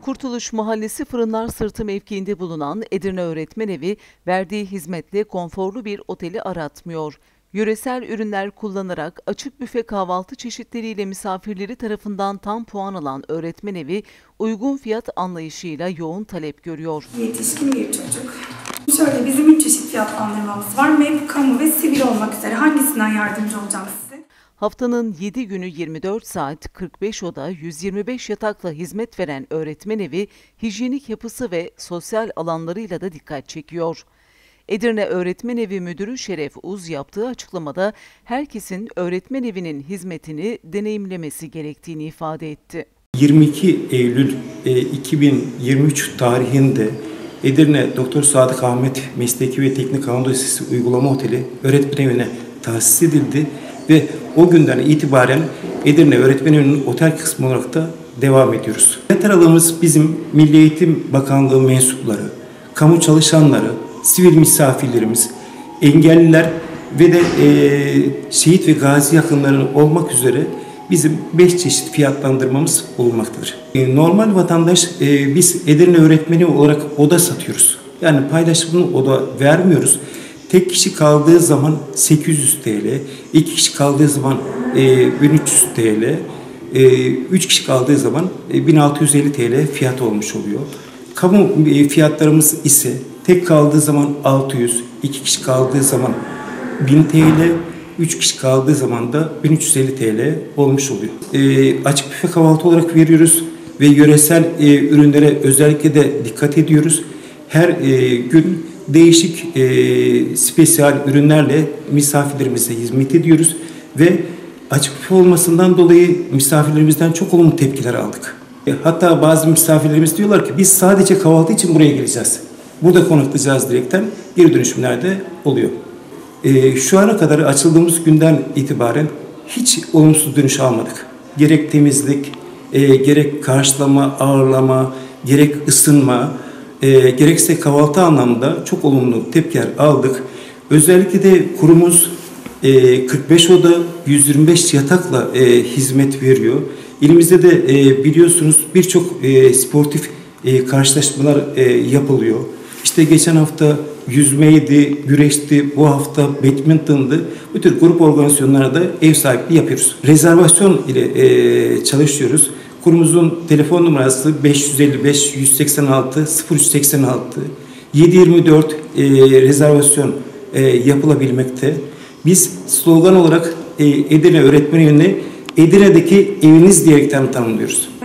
Kurtuluş Mahallesi Fırınlar Sırtı mevkiinde bulunan Edirne Öğretmenevi, verdiği hizmetle konforlu bir oteli aratmıyor. Yöresel ürünler kullanarak açık büfe kahvaltı çeşitleriyle misafirleri tarafından tam puan alan öğretmenevi, uygun fiyat anlayışıyla yoğun talep görüyor. Yetişkin bir çocuk. Şöyle bizim 3 çeşit fiyatlandırmamız var. MEP, kamu ve sivil olmak üzere. Hangisinden yardımcı olacağım size? Haftanın 7 günü 24 saat 45 oda 125 yatakla hizmet veren öğretmenevi, hijyenik yapısı ve sosyal alanlarıyla da dikkat çekiyor. Edirne Öğretmenevi Müdürü Şeref Uz yaptığı açıklamada herkesin öğretmenevinin hizmetini deneyimlemesi gerektiğini ifade etti. 22 Eylül 2023 tarihinde Edirne Doktor Sadık Ahmet Mesleki ve Teknik Anadolu Lisesi Uygulama Oteli öğretmenevine tahsis edildi ve o günden itibaren Edirne Öğretmenevinin otel kısmı olarak da devam ediyoruz. Hizmet aralığımız bizim Milli Eğitim Bakanlığı mensupları, kamu çalışanları, sivil misafirlerimiz, engelliler ve de şehit ve gazi yakınları olmak üzere bizim 5 çeşit fiyatlandırmamız bulunmaktadır. Normal vatandaş biz Edirne öğretmeni olarak oda satıyoruz. Yani paylaşımlı oda vermiyoruz. Tek kişi kaldığı zaman 800 TL, 2 kişi kaldığı zaman 1300 TL, 3 kişi kaldığı zaman 1650 TL fiyat olmuş oluyor. Kamu fiyatlarımız ise tek kaldığı zaman 600, 2 kişi kaldığı zaman 1000 TL, 3 kişi kaldığı zaman da 1350 TL olmuş oluyor. Açık büfe kahvaltı olarak veriyoruz ve yöresel ürünlere özellikle de dikkat ediyoruz. Her gün değişik spesiyal ürünlerle misafirlerimize hizmet ediyoruz ve açık büfe olmasından dolayı misafirlerimizden çok olumlu tepkiler aldık. Hatta bazı misafirlerimiz diyorlar ki biz sadece kahvaltı için buraya geleceğiz. Burada konaklayacağız diyerekten geri dönüşümler de oluyor. Şu ana kadar açıldığımız günden itibaren hiç olumsuz dönüş almadık. Gerek temizlik, gerek karşılama, ağırlama, gerek ısınma, gerekse kahvaltı anlamında çok olumlu tepkiler aldık. Özellikle de kurumuz 45 oda 125 yatakla hizmet veriyor. İlimizde de biliyorsunuz birçok sportif karşılaşmalar yapılıyor. İşte geçen hafta yüzmeydi, güreşti, bu hafta badminton'dı. Bu tür grup organizasyonlara da ev sahipliği yapıyoruz. Rezervasyon ile çalışıyoruz. Kurumumuzun telefon numarası 555 186 0386 724 rezervasyon yapılabilmekte. Biz slogan olarak Edirne Öğretmenevi'ni Edirne'deki eviniz diyerekten tanımlıyoruz.